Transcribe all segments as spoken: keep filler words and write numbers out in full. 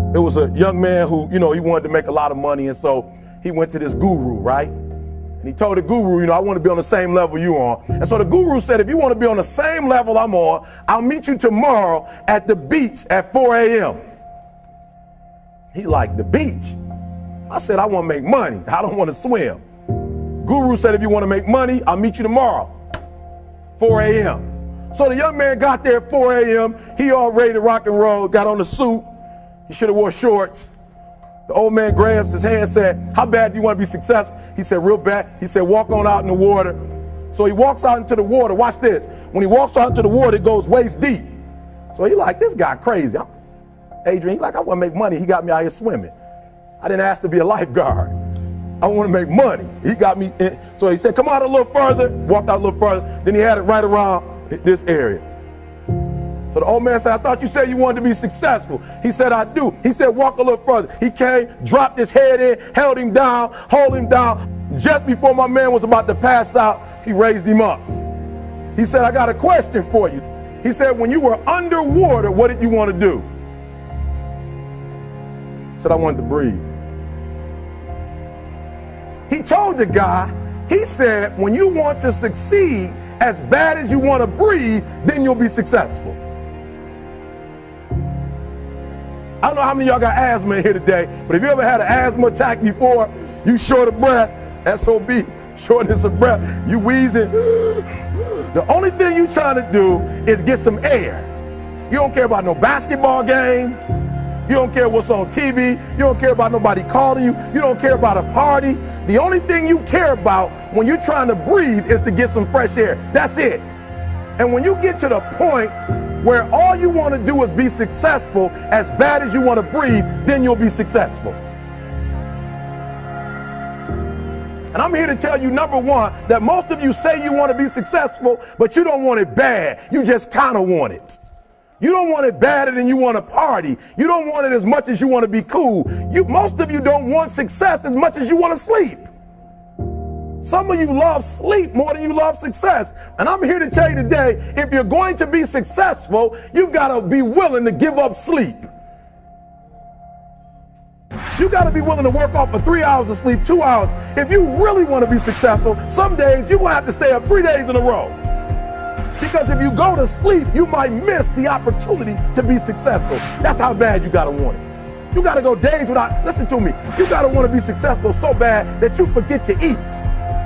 It was a young man who, you know, he wanted to make a lot of money, and so he went to this guru, right? And he told the guru, you know, I want to be on the same level you on. And so the guru said, if you want to be on the same level I'm on, I'll meet you tomorrow at the beach at four A M He like, the beach? I said, I want to make money. I don't want to swim. Guru said, if you want to make money, I'll meet you tomorrow, four A M So the young man got there at four A M He all ready to rock and roll, got on the suit. He should have wore shorts. The old man grabs his hand and said, how bad do you want to be successful? He said, real bad. He said, walk on out in the water. So he walks out into the water. Watch this. When he walks out into the water, it goes waist deep. So he like, this guy crazy. I'm, Adrian, he like, I want to make money. He got me out here swimming. I didn't ask to be a lifeguard. I want to make money. He got me in. So he said, come out a little further. Walked out a little further. Then he had it right around this area. So the old man said, I thought you said you wanted to be successful. He said, I do. He said, walk a little further. He came, dropped his head in, held him down, hold him down. Just before my man was about to pass out, he raised him up. He said, I got a question for you. He said, when you were underwater, what did you want to do? He said, I wanted to breathe. He told the guy, he said, when you want to succeed as bad as you want to breathe, then you'll be successful. I don't know how many of y'all got asthma in here today, but if you ever had an asthma attack before, you short of breath, S O B, shortness of breath, you wheezing. The only thing you trying to do is get some air. You don't care about no basketball game. You don't care what's on T V. You don't care about nobody calling you. You don't care about a party. The only thing you care about when you're trying to breathe is to get some fresh air. That's it. And when you get to the point where all you want to do is be successful as bad as you want to breathe, then you'll be successful. And I'm here to tell you, number one, that most of you say you want to be successful, but you don't want it bad. You just kind of want it. You don't want it badder than you want to party. You don't want it as much as you want to be cool. You, most of you don't want success as much as you want to sleep. Some of you love sleep more than you love success. And I'm here to tell you today, if you're going to be successful, you've got to be willing to give up sleep. You got to be willing to work off for three hours of sleep, two hours. If you really want to be successful, some days you're going to have to stay up three days in a row. Because if you go to sleep, you might miss the opportunity to be successful. That's how bad you got to want it. You got to go days without, listen to me, you got to want to be successful so bad that you forget to eat.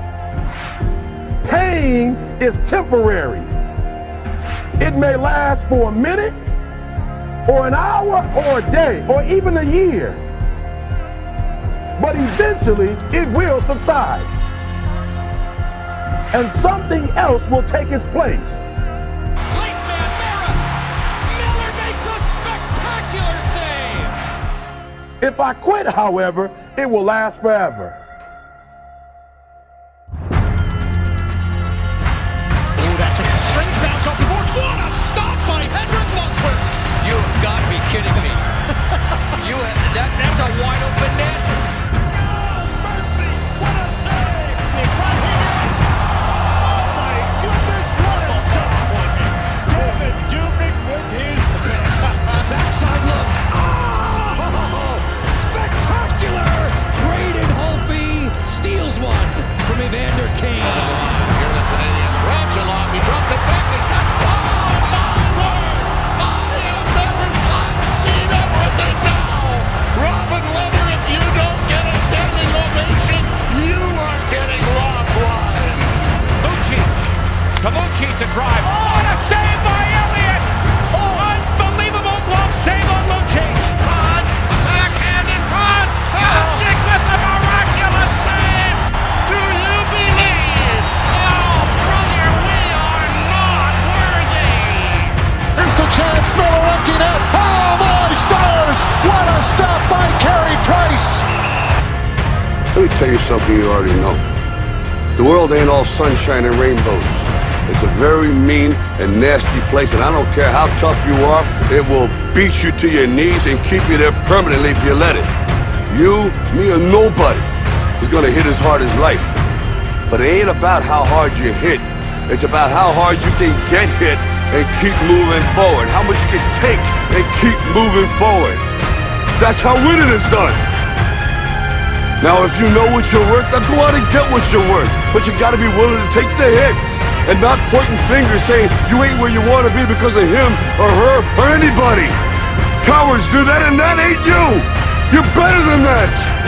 Pain is temporary. It may last for a minute, or an hour, or a day, or even a year. But eventually, it will subside. And something else will take its place. Late man Miller. Miller makes a spectacular save. If I quit, however, it will last forever. Oh, that's a straight bounce off the board. What a stop by Henrik Lundqvist. You have got to be kidding me. you have, that, that's a wide open net. Oh, mercy. What a save. In front here. Backside look. Oh, spectacular! Braden Holtby steals one from Evander Kane. Uh, here the Canadians ranch along. He dropped it back. The shot. Oh, my word! I have never I've seen everything now. Robin Leonard, if you don't get a standing ovation, you are getting robbed blind. Lucic. To Lucic to drive. Oh, what a save by Elliott! Oh, unbelievable glove save on Lucic. Rod, backhanded Rod. Lucic with a miraculous save. Do you believe? Oh, brother, we are not worthy. Here's the chance. Miller emptied it. Oh, my stars. What a stop by Carey Price. Let me tell you something you already know. The world ain't all sunshine and rainbows. It's a very mean and nasty place, and I don't care how tough you are, it will beat you to your knees and keep you there permanently if you let it. You, me, or nobody is gonna hit as hard as life. But it ain't about how hard you hit. It's about how hard you can get hit and keep moving forward. How much you can take and keep moving forward. That's how winning is done. Now, if you know what you're worth, now go out and get what you're worth. But you gotta be willing to take the hits and not pointing fingers saying you ain't where you want to be because of him or her or anybody. Cowards do that, and that ain't you. You're better than that.